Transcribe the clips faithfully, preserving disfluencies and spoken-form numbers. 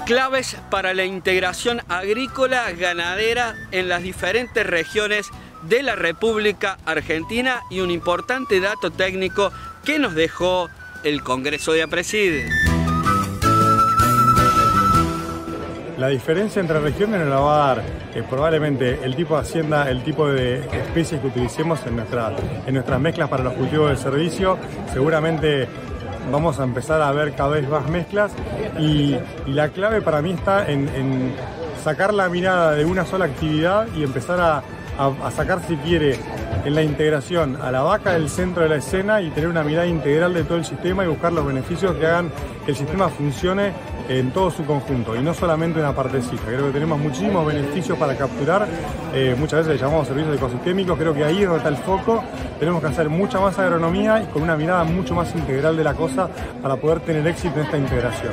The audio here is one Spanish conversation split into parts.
Claves para la integración agrícola ganadera en las diferentes regiones de la República Argentina y un importante dato técnico que nos dejó el Congreso de APRESID. La diferencia entre regiones nos la va a dar eh, probablemente el tipo de hacienda, el tipo de especies que utilicemos en, nuestra, en nuestras mezclas para los cultivos de servicio. Seguramente vamos a empezar a ver cada vez más mezclas y, y la clave para mí está en, en sacar la mirada de una sola actividad y empezar a, a, a sacar, si quiere, en la integración a la vaca del centro de la escena y tener una mirada integral de todo el sistema y buscar los beneficios que hagan que el sistema funcione en todo su conjunto y no solamente una partecita. Creo que tenemos muchísimos beneficios para capturar, eh, muchas veces le llamamos servicios ecosistémicos, creo que ahí es donde está el foco. Tenemos que hacer mucha más agronomía y con una mirada mucho más integral de la cosa para poder tener éxito en esta integración.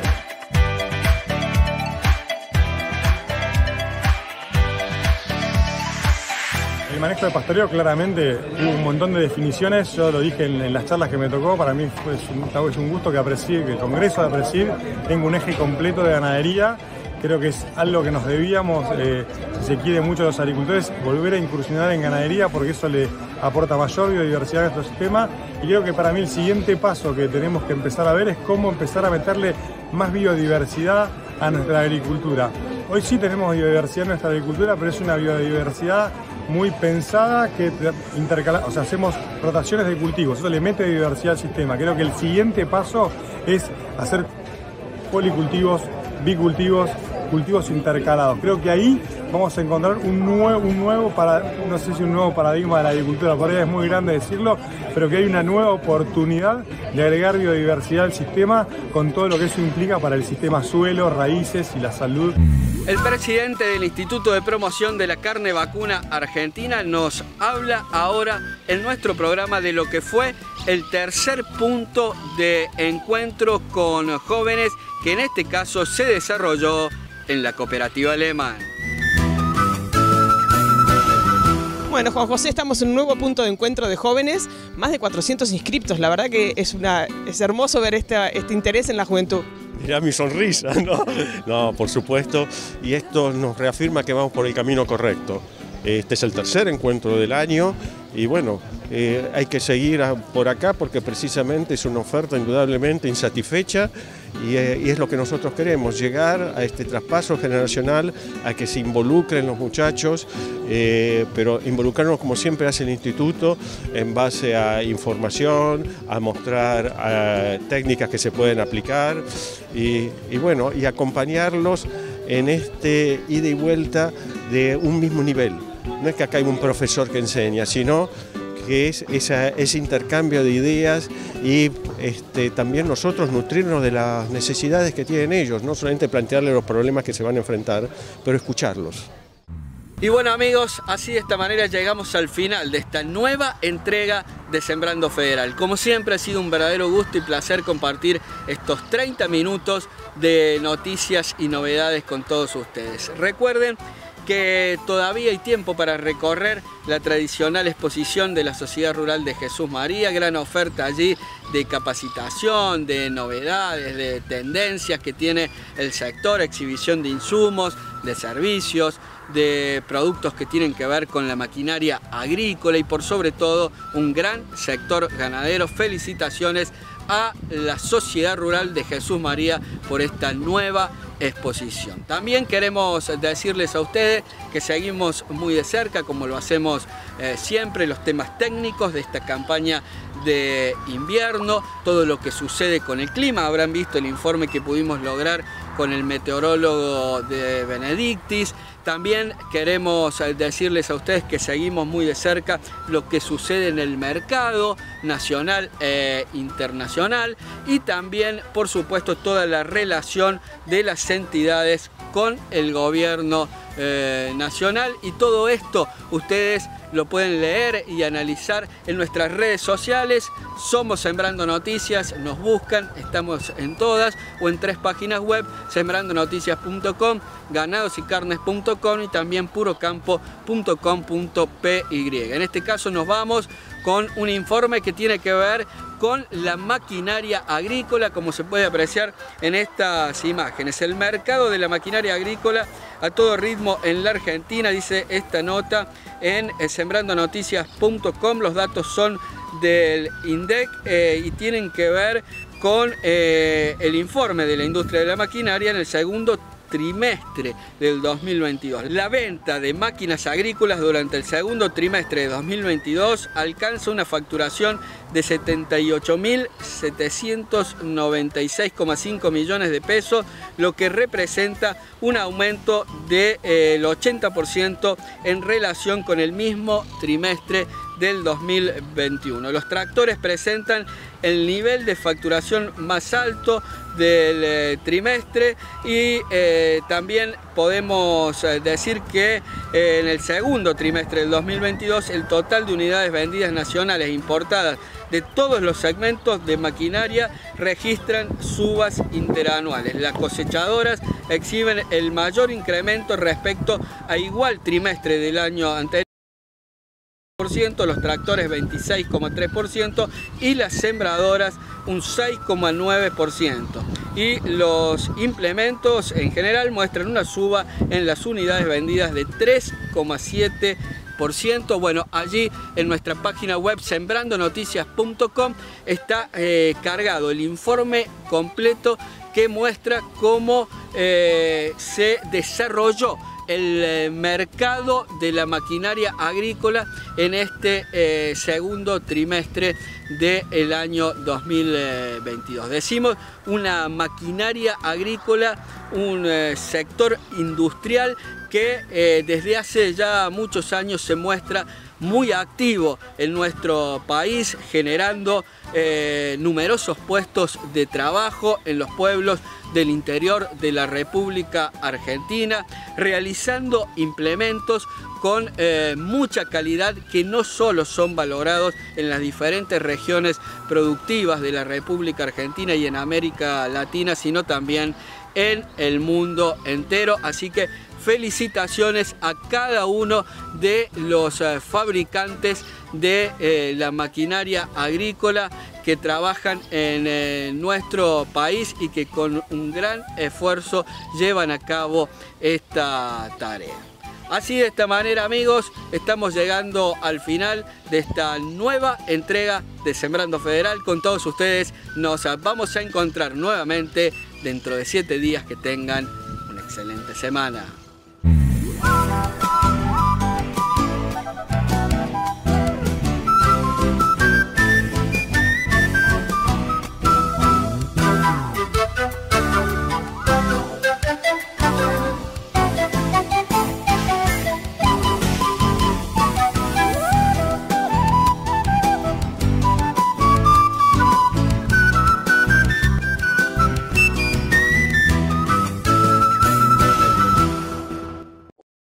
El manejo de pastoreo, claramente hubo un montón de definiciones, yo lo dije en, en las charlas que me tocó, para mí fue un, es un gusto que, APRESID, que el Congreso de APRESID tenga un eje completo de ganadería. Creo que es algo que nos debíamos, eh, si se quiere, mucho los agricultores, volver a incursionar en ganadería porque eso le aporta mayor biodiversidad a nuestro sistema. Y creo que para mí el siguiente paso que tenemos que empezar a ver es cómo empezar a meterle más biodiversidad a nuestra agricultura. Hoy sí tenemos biodiversidad en nuestra agricultura, pero es una biodiversidad muy pensada, que intercala, o sea, hacemos rotaciones de cultivos, eso le mete biodiversidad al sistema. Creo que el siguiente paso es hacer policultivos, bicultivos, cultivos intercalados. Creo que ahí vamos a encontrar un nuevo, un nuevo para, no sé si un nuevo paradigma de la agricultura, por ahí es muy grande decirlo, pero que hay una nueva oportunidad de agregar biodiversidad al sistema con todo lo que eso implica para el sistema suelo, raíces y la salud. El presidente del Instituto de Promoción de la Carne Vacuna Argentina nos habla ahora en nuestro programa de lo que fue el tercer punto de encuentro con jóvenes que en este caso se desarrolló en la cooperativa alemana. Bueno, Juan José, estamos en un nuevo punto de encuentro de jóvenes, más de cuatrocientos inscriptos. La verdad que es, una, es hermoso ver esta, este interés en la juventud. Mirá mi sonrisa, ¿no? No, por supuesto, y esto nos reafirma que vamos por el camino correcto. Este es el tercer encuentro del año y bueno, eh, hay que seguir a, por acá porque precisamente es una oferta indudablemente insatisfecha y, eh, y es lo que nosotros queremos, llegar a este traspaso generacional, a que se involucren los muchachos, eh, pero involucrarnos como siempre hace el Instituto en base a información, a mostrar a técnicas que se pueden aplicar y, y bueno, y acompañarlos en este ida y vuelta de un mismo nivel. No es que acá hay un profesor que enseña, sino que es esa, ese intercambio de ideas y este, también nosotros nutrirnos de las necesidades que tienen ellos, no solamente plantearles los problemas que se van a enfrentar, pero escucharlos. Y bueno amigos, así de esta manera llegamos al final de esta nueva entrega de Sembrando Federal. Como siempre ha sido un verdadero gusto y placer compartir estos treinta minutos de noticias y novedades con todos ustedes. Recuerden que todavía hay tiempo para recorrer la tradicional exposición de la Sociedad Rural de Jesús María, gran oferta allí de capacitación, de novedades, de tendencias que tiene el sector, exhibición de insumos, de servicios, de productos que tienen que ver con la maquinaria agrícola y por sobre todo un gran sector ganadero. Felicitaciones a la Sociedad Rural de Jesús María por esta nueva exposición. También queremos decirles a ustedes que seguimos muy de cerca, como lo hacemos eh, siempre, los temas técnicos de esta campaña de invierno, todo lo que sucede con el clima. Habrán visto el informe que pudimos lograr con el meteorólogo de Benedictis. También queremos decirles a ustedes que seguimos muy de cerca lo que sucede en el mercado nacional e internacional y también, por supuesto, toda la relación de las entidades con el gobierno eh, nacional, y todo esto ustedes lo pueden leer y analizar en nuestras redes sociales. Somos Sembrando Noticias, nos buscan, estamos en todas, o en tres páginas web, sembrando noticias punto com, ganados y carnes punto com punto com y también purocampo punto com punto p y. En este caso nos vamos con un informe que tiene que ver con la maquinaria agrícola, como se puede apreciar en estas imágenes. El mercado de la maquinaria agrícola a todo ritmo en la Argentina, dice esta nota en sembrando noticias punto com. Los datos son del INDEC eh, y tienen que ver con eh, el informe de la industria de la maquinaria en el segundo trimestre del dos mil veintidós. La venta de máquinas agrícolas durante el segundo trimestre de dos mil veintidós alcanza una facturación de setenta y ocho mil setecientos noventa y seis coma cinco millones de pesos, lo que representa un aumento del eh, ochenta por ciento en relación con el mismo trimestre del dos mil veintiuno. Los tractores presentan el nivel de facturación más alto del eh, trimestre y eh, también podemos eh, decir que eh, en el segundo trimestre del dos mil veintidós el total de unidades vendidas nacionales e importadas de todos los segmentos de maquinaria registran subas interanuales. Las cosechadoras exhiben el mayor incremento respecto a igual trimestre del año anterior, los tractores veintiséis coma tres por ciento y las sembradoras un seis coma nueve por ciento. Y los implementos en general muestran una suba en las unidades vendidas de tres coma siete por ciento. Bueno, allí en nuestra página web sembrando noticias punto com está eh, cargado el informe completo que muestra cómo eh, se desarrolló el eh, mercado de la maquinaria agrícola en este eh, segundo trimestre del año dos mil veintidós. Decimos una maquinaria agrícola, un eh, sector industrial que eh, desde hace ya muchos años se muestra muy activo en nuestro país, generando eh, numerosos puestos de trabajo en los pueblos del interior de la República Argentina, realizando implementos con eh, mucha calidad que no solo son valorados en las diferentes regiones productivas de la República Argentina y en América Latina, sino también en el mundo entero. Así que felicitaciones a cada uno de los eh, fabricantes de eh, la maquinaria agrícola que trabajan en eh, nuestro país y que con un gran esfuerzo llevan a cabo esta tarea. Así, de esta manera, amigos, estamos llegando al final de esta nueva entrega de Sembrando Federal. Con todos ustedes nos vamos a encontrar nuevamente dentro de siete días. Que tengan una excelente semana.